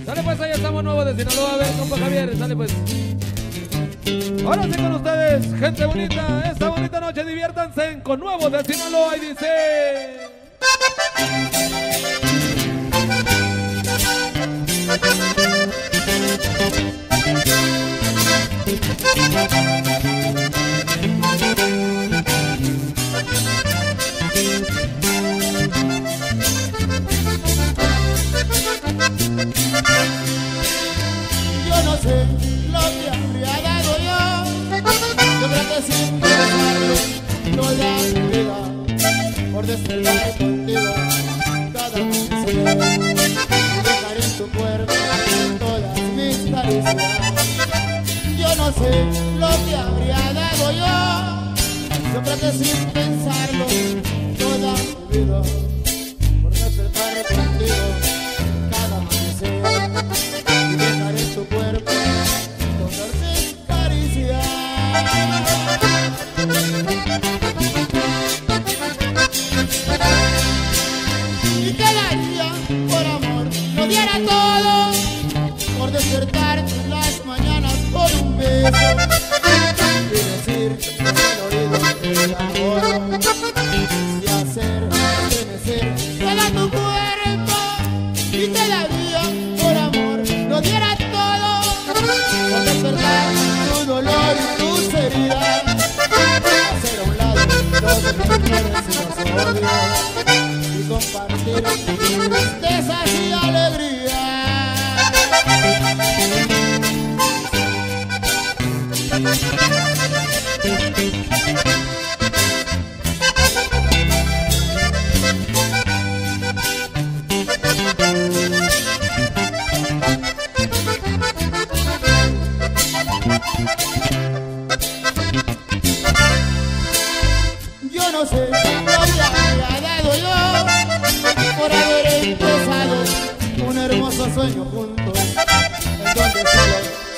Sale pues, ahí estamos nuevos de Sinaloa. A ver, compa Javier, sale pues. Ahora sí con ustedes, gente bonita. Esta bonita noche diviértanse con nuevos de Sinaloa y dice... Yo no sé lo que habría dado yo creo que sin pensarlo toda mi vida por despertar contigo cada noche y dejar en tu cuerpo todas mis caricias. Yo no sé lo que habría dado yo creo que sin pensarlo toda mi vida por despertar contigo cada amanecer y dejar en tu cuerpo todas mis caricias. Y te daría por amor, lo diera todo por despertar en las mañanas con un beso y decir al oído que te adoro y hacer estremecer todo tu cuerpo. Y te daría por amor, lo diera todo por despertar tu dolor y tus heridas, hacer a un lado los rencores y los odios y compartir tristezas y alegrías. Yo no sé lo que habría dado yo por haber empezado un hermoso sueño juntos, en donde solo